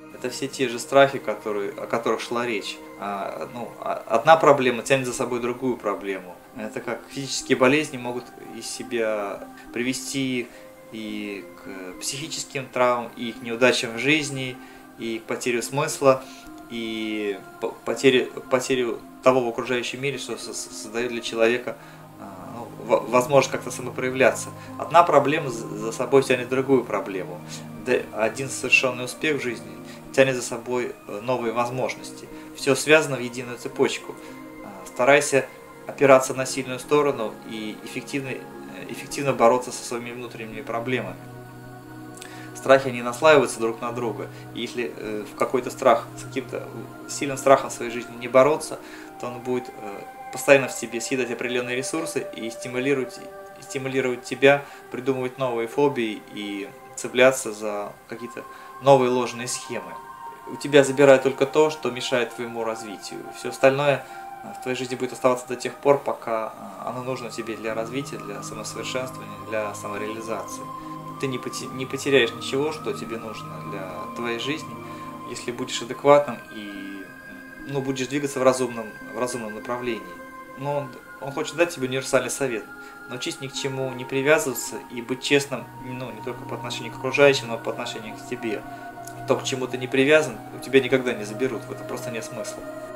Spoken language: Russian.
Это все те же страхи, о которых шла речь. Одна проблема тянет за собой другую проблему. Это как физические болезни могут из себя привести и к психическим травмам, и к неудачам в жизни, и к потере смысла, и потерю того в окружающем мире, что создает для человека возможность как-то самопроявляться. Одна проблема за собой тянет другую проблему. Один совершенный успех в жизни тянет за собой новые возможности. Все связано в единую цепочку. Старайся опираться на сильную сторону и эффективно бороться со своими внутренними проблемами. Страхи, они наслаиваются друг на друга. И если в какой-то страх, с каким-то сильным страхом в своей жизни не бороться, то он будет постоянно в себе съедать определенные ресурсы и стимулировать тебя придумывать новые фобии и цепляться за какие-то новые ложные схемы. У тебя забирают только то, что мешает твоему развитию. Все остальное в твоей жизни будет оставаться до тех пор, пока оно нужно тебе для развития, для самосовершенствования, для самореализации. Ты не потеряешь ничего, что тебе нужно для твоей жизни, если будешь адекватным и будешь двигаться в разумном направлении. Но он хочет дать тебе универсальный совет. Научись ни к чему не привязываться и быть честным, не только по отношению к окружающим, но и по отношению к тебе. То, к чему ты не привязан, у тебя никогда не заберут, в этом просто нет смысла.